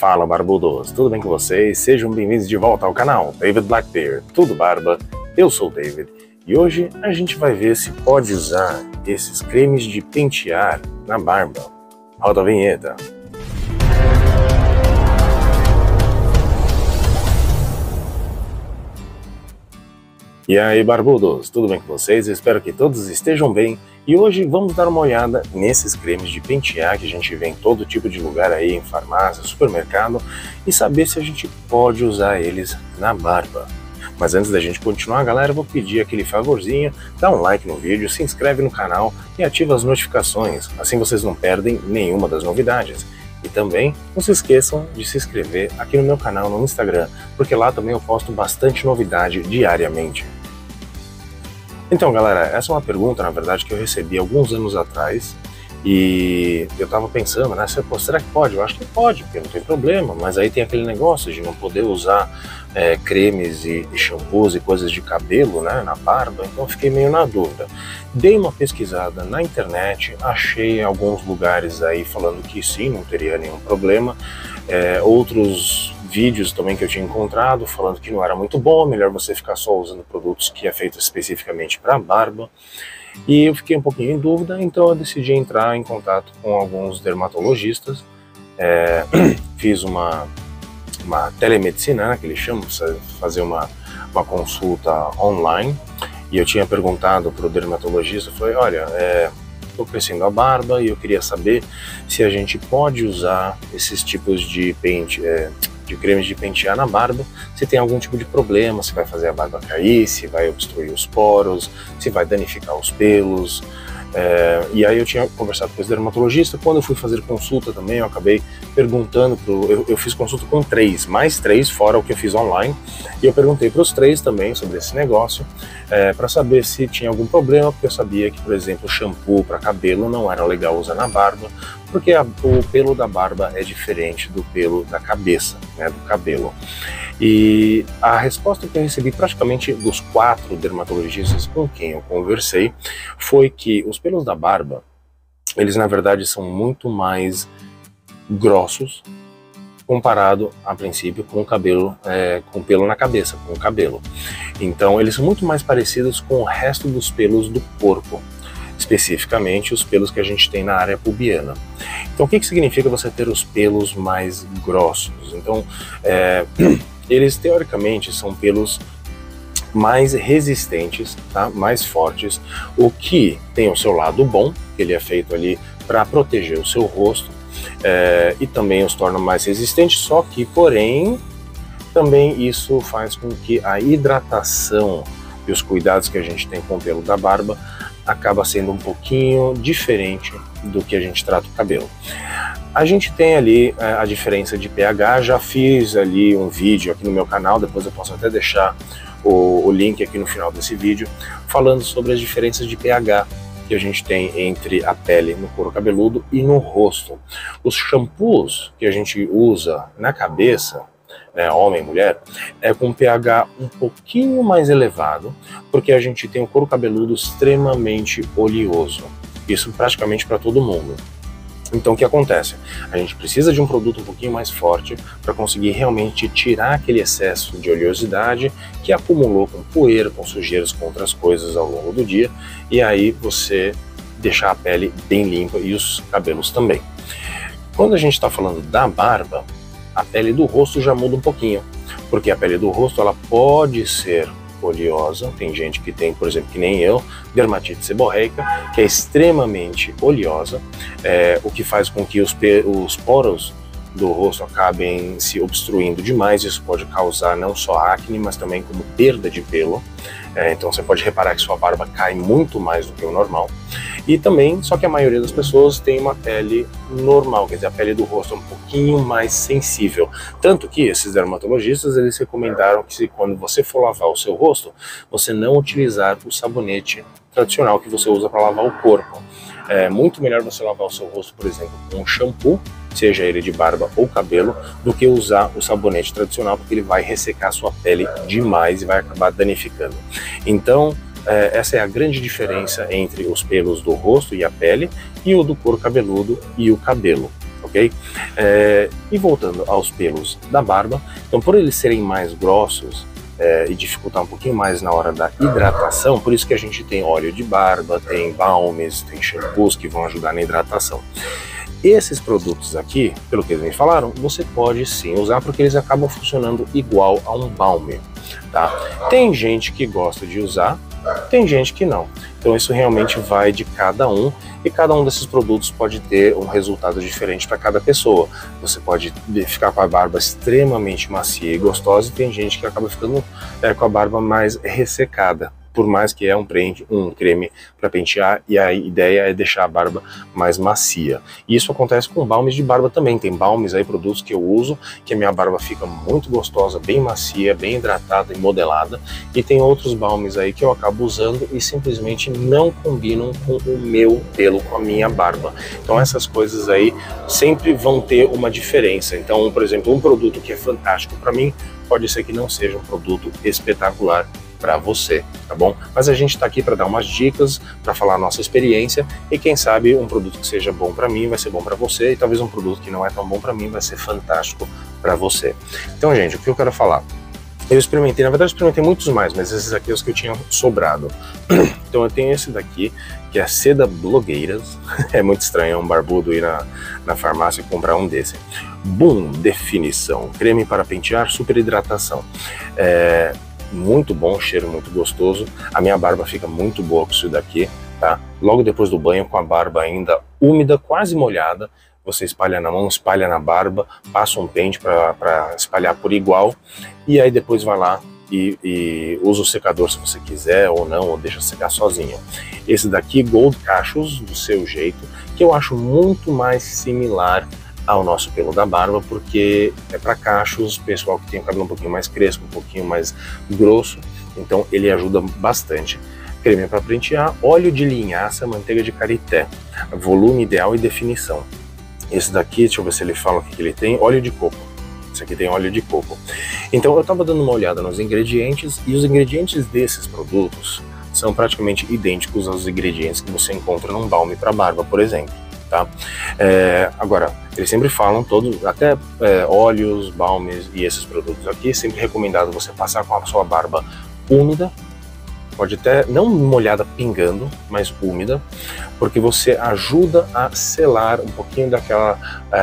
Fala, barbudos! Tudo bem com vocês? Sejam bem-vindos de volta ao canal David Blackbeard, tudo barba, eu sou o David e hoje a gente vai ver se pode usar esses cremes de pentear na barba. Roda a vinheta! E aí, barbudos, tudo bem com vocês? Eu espero que todos estejam bem e hoje vamos dar uma olhada nesses cremes de pentear que a gente vê em todo tipo de lugar aí, em farmácia, supermercado, e saber se a gente pode usar eles na barba. Mas antes da gente continuar, galera, eu vou pedir aquele favorzinho, dá um like no vídeo, se inscreve no canal e ativa as notificações, assim vocês não perdem nenhuma das novidades. E também não se esqueçam de se inscrever aqui no meu canal no Instagram, porque lá também eu posto bastante novidade diariamente. Então, galera, essa é uma pergunta, na verdade, que eu recebi alguns anos atrás e eu tava pensando, né, será que pode? Eu acho que pode, porque não tem problema, mas aí tem aquele negócio de não poder usar cremes e shampoos e coisas de cabelo, né, na barba, então eu fiquei meio na dúvida. Dei uma pesquisada na internet, achei alguns lugares aí falando que sim, não teria nenhum problema, outros vídeos também que eu tinha encontrado falando que não era muito bom, melhor você ficar só usando produtos que é feito especificamente para barba. E eu fiquei um pouquinho em dúvida, então eu decidi entrar em contato com alguns dermatologistas, fiz uma telemedicina, né, que eles chamam, fazer uma consulta online, e eu tinha perguntado para o dermatologista, falei, olha, estou crescendo a barba e eu queria saber se a gente pode usar esses tipos de de cremes de pentear na barba, se tem algum tipo de problema, se vai fazer a barba cair, se vai obstruir os poros, se vai danificar os pelos. E aí eu tinha conversado com esse dermatologista. Quando eu fui fazer consulta também, eu acabei perguntando eu fiz consulta com mais três, fora o que eu fiz online, e eu perguntei para os três também sobre esse negócio, para saber se tinha algum problema, porque eu sabia que, por exemplo, shampoo para cabelo não era legal usar na barba, porque o pelo da barba é diferente do pelo da cabeça, né, do cabelo. E a resposta que eu recebi praticamente dos 4 dermatologistas com quem eu conversei foi que os pelos da barba, eles na verdade são muito mais grossos comparado a princípio com o cabelo, com pelo na cabeça, com o cabelo. Então eles são muito mais parecidos com o resto dos pelos do corpo, especificamente os pelos que a gente tem na área pubiana. Então o que significa você ter os pelos mais grossos? Então eles teoricamente são pelos mais resistentes, tá? Mais fortes, o que tem o seu lado bom, que ele é feito ali para proteger o seu rosto, e também os torna mais resistentes, só que, porém, também isso faz com que a hidratação e os cuidados que a gente tem com o pelo da barba acaba sendo um pouquinho diferente do que a gente trata o cabelo. A gente tem ali a diferença de pH, já fiz ali um vídeo aqui no meu canal, depois eu posso até deixar o link aqui no final desse vídeo, falando sobre as diferenças de pH que a gente tem entre a pele no couro cabeludo e no rosto. Os shampoos que a gente usa na cabeça, homem e mulher, é com pH um pouquinho mais elevado, porque a gente tem o couro cabeludo extremamente oleoso, isso praticamente para todo mundo. Então o que acontece? A gente precisa de um produto um pouquinho mais forte para conseguir realmente tirar aquele excesso de oleosidade que acumulou com poeira, com sujeiras, com outras coisas ao longo do dia, e aí você deixar a pele bem limpa e os cabelos também. Quando a gente está falando da barba, a pele do rosto já muda um pouquinho, porque a pele do rosto ela pode ser oleosa, tem gente que tem, por exemplo, que nem eu, dermatite seborreica, que é extremamente oleosa, o que faz com que os poros do rosto acabem se obstruindo demais. Isso pode causar não só acne, mas também como perda de pelo. Então você pode reparar que sua barba cai muito mais do que o normal. E também, só que a maioria das pessoas tem uma pele normal, quer dizer, a pele do rosto é um pouquinho mais sensível. Tanto que esses dermatologistas, eles recomendaram que quando você for lavar o seu rosto, você não utilizar o sabonete tradicional que você usa para lavar o corpo. É muito melhor você lavar o seu rosto, por exemplo, com um shampoo, seja ele de barba ou cabelo, do que usar o sabonete tradicional, porque ele vai ressecar a sua pele demais e vai acabar danificando. Então, essa é a grande diferença entre os pelos do rosto e a pele e o do couro cabeludo e o cabelo. ok? E voltando aos pelos da barba, então por eles serem mais grossos e dificultar um pouquinho mais na hora da hidratação, por isso que a gente tem óleo de barba, tem balmes, tem shampoos que vão ajudar na hidratação. Esses produtos aqui, pelo que eles me falaram, você pode sim usar porque eles acabam funcionando igual a um balme, tá? Tem gente que gosta de usar, tem gente que não. Então isso realmente vai de cada um e cada um desses produtos pode ter um resultado diferente para cada pessoa. Você pode ficar com a barba extremamente macia e gostosa e tem gente que acaba ficando com a barba mais ressecada. Por mais que é um creme para pentear, e a ideia é deixar a barba mais macia. E isso acontece com balmes de barba também. Tem balmes aí, produtos que eu uso, que a minha barba fica muito gostosa, bem macia, bem hidratada e modelada. E tem outros balmes aí que eu acabo usando e simplesmente não combinam com o meu pelo, com a minha barba. Então essas coisas aí sempre vão ter uma diferença. Então, por exemplo, um produto que é fantástico para mim, pode ser que não seja um produto espetacular para você, tá bom? Mas a gente está aqui para dar umas dicas, para falar a nossa experiência e quem sabe um produto que seja bom para mim vai ser bom para você e talvez um produto que não é tão bom para mim vai ser fantástico para você. Então, gente, o que eu quero falar? Eu experimentei, na verdade eu experimentei muitos mais, mas esses aqui são os que eu tinha sobrado. Então eu tenho esse daqui, que é Seda Blogueiras. É muito estranho um barbudo ir na farmácia e comprar um desse. Boom Definição, creme para pentear, super hidratação. Muito bom, cheiro muito gostoso. A minha barba fica muito boa com isso daqui, tá? Logo depois do banho, com a barba ainda úmida, quase molhada, você espalha na mão, espalha na barba, passa um pente para espalhar por igual e aí depois vai lá e usa o secador se você quiser ou não, ou deixa secar sozinho. Esse daqui, Gold Cachos, do seu jeito, que eu acho muito mais similar ao nosso pelo da barba, porque é para cachos, pessoal que tem o cabelo um pouquinho mais crespo, um pouquinho mais grosso, então ele ajuda bastante. Creme para pentear, óleo de linhaça, manteiga de karité, volume ideal e definição. Esse daqui, deixa eu ver se ele fala o que ele tem, óleo de coco. Esse aqui tem óleo de coco. Então eu estava dando uma olhada nos ingredientes e os ingredientes desses produtos são praticamente idênticos aos ingredientes que você encontra num balme para barba, por exemplo. Tá? Agora, eles sempre falam todos, até óleos, balmes e esses produtos aqui, sempre recomendado você passar com a sua barba úmida, pode até não molhada pingando, mas úmida, porque você ajuda a selar um pouquinho daquela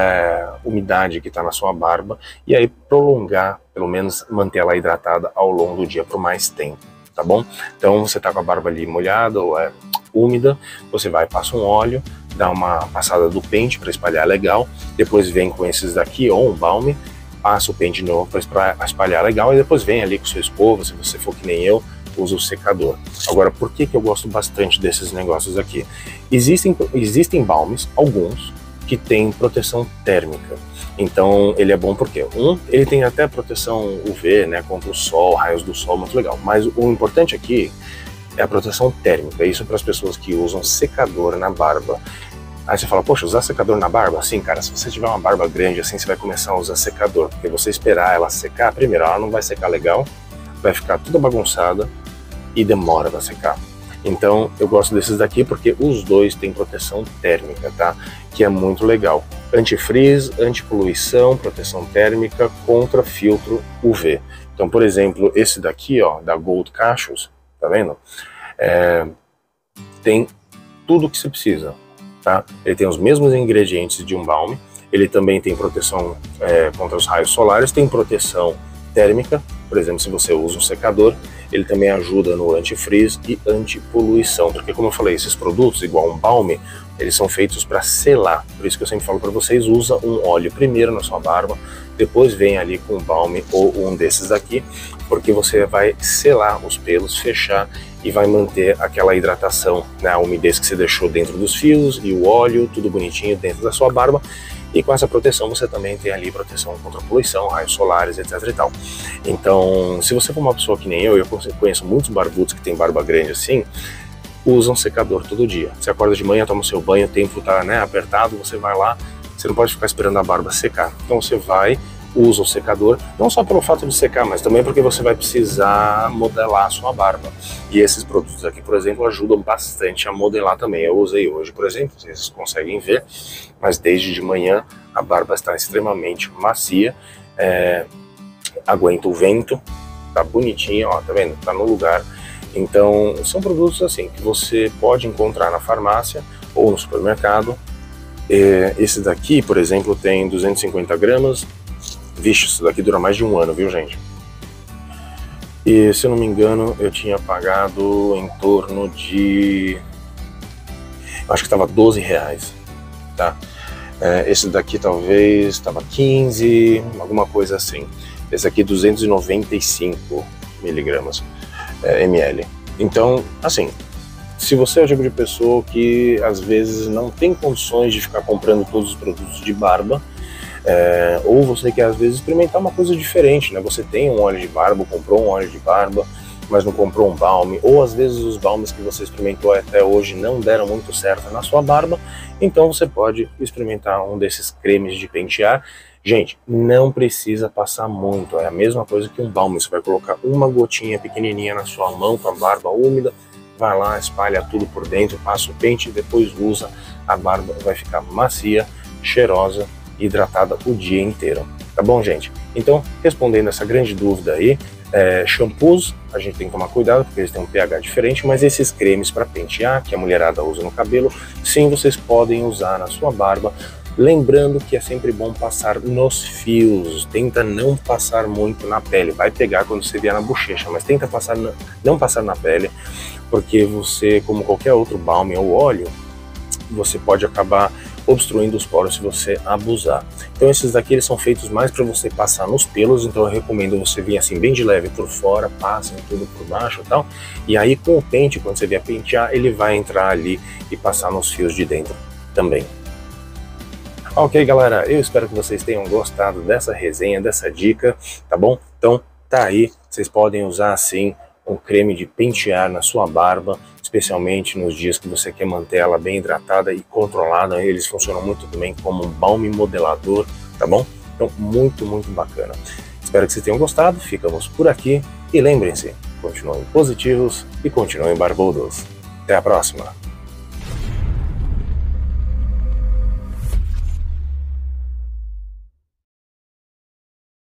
umidade que está na sua barba e aí prolongar, pelo menos manter ela hidratada ao longo do dia por mais tempo, tá bom? Então você está com a barba ali molhada ou úmida, você vai, passa um óleo, dá uma passada do pente para espalhar legal, depois vem com esses daqui ou um balme, passa o pente de novo para espalhar legal e depois vem ali com sua escova, se você for que nem eu, usa o secador. Agora, por que eu gosto bastante desses negócios aqui? Existem balmes, alguns, que tem proteção térmica. Então ele é bom porque, ele tem até proteção UV, né, contra o sol, raios do sol, muito legal. Mas o importante aqui é a proteção térmica, isso para as pessoas que usam secador na barba. Aí você fala, poxa, usar secador na barba? Sim, cara, se você tiver uma barba grande assim, você vai começar a usar secador, porque você esperar ela secar, primeiro, ela não vai secar legal, vai ficar toda bagunçada e demora para secar. Então eu gosto desses daqui porque os dois têm proteção térmica, tá? Que é muito legal. Antifrizz, antipoluição, proteção térmica contra filtro UV. Então, por exemplo, esse daqui, ó, da Gold Cachos, tá vendo? Tem tudo que você precisa, tá? Ele tem os mesmos ingredientes de um balme, ele também tem proteção contra os raios solares, tem proteção térmica, por exemplo, se você usa um secador, ele também ajuda no antifrizz e antipoluição, porque como eu falei, esses produtos, igual um balme, eles são feitos para selar, por isso que eu sempre falo para vocês, usa um óleo primeiro na sua barba, depois vem ali com um balme ou um desses aqui, porque você vai selar os pelos, fechar e vai manter aquela hidratação, né, a umidez que você deixou dentro dos fios e o óleo, tudo bonitinho dentro da sua barba. E com essa proteção você também tem ali proteção contra poluição, raios solares, etc e tal. Então, se você for uma pessoa que nem eu conheço muitos barbudos que tem barba grande assim, usam secador todo dia. Você acorda de manhã, toma o seu banho, o tempo tá, né, apertado, você vai lá, você não pode ficar esperando a barba secar. Então você vai, usa o secador, não só pelo fato de secar, mas também porque você vai precisar modelar a sua barba. E esses produtos aqui, por exemplo, ajudam bastante a modelar também. Eu usei hoje, por exemplo, vocês conseguem ver, mas desde de manhã a barba está extremamente macia, aguenta o vento, tá bonitinha, ó, tá vendo? Tá no lugar. Então, são produtos assim que você pode encontrar na farmácia ou no supermercado. Esse daqui, por exemplo, tem 250 gramas. Vixe, isso daqui dura mais de um ano, viu, gente? E, se eu não me engano, eu tinha pagado em torno de... acho que estava 12 reais, tá? Esse daqui talvez estava 15, alguma coisa assim. Esse aqui 295 miligramas, ml. Então, assim, se você é o tipo de pessoa que às vezes não tem condições de ficar comprando todos os produtos de barba, ou você quer às vezes experimentar uma coisa diferente, né? Você tem um óleo de barba, comprou um óleo de barba, mas não comprou um balme, ou às vezes os balmes que você experimentou até hoje não deram muito certo na sua barba, então você pode experimentar um desses cremes de pentear. Gente, não precisa passar muito, é a mesma coisa que um balme, você vai colocar uma gotinha pequenininha na sua mão com a barba úmida, vai lá, espalha tudo por dentro, passa o pente e depois usa, a barba vai ficar macia, cheirosa, hidratada o dia inteiro, tá bom, gente? Então, respondendo essa grande dúvida aí, shampoos, a gente tem que tomar cuidado porque eles têm um pH diferente, mas esses cremes para pentear, que a mulherada usa no cabelo, sim, vocês podem usar na sua barba, lembrando que é sempre bom passar nos fios, tenta não passar muito na pele, vai pegar quando você vier na bochecha, mas tenta não passar na pele, porque você, como qualquer outro balme ou óleo, você pode acabar obstruindo os poros se você abusar. Então esses daqui eles são feitos mais para você passar nos pelos, então eu recomendo você vir assim bem de leve por fora, passem tudo por baixo e tal, e aí com o pente, quando você vier pentear, ele vai entrar ali e passar nos fios de dentro também. Ok, galera, eu espero que vocês tenham gostado dessa resenha, dessa dica, tá bom? Então tá aí, vocês podem usar assim um creme de pentear na sua barba, especialmente nos dias que você quer manter ela bem hidratada e controlada. Eles funcionam muito bem como um balme modelador, tá bom? Então, muito, muito bacana. Espero que vocês tenham gostado, ficamos por aqui e lembrem-se, continuem positivos e continuem barbudos. Até a próxima!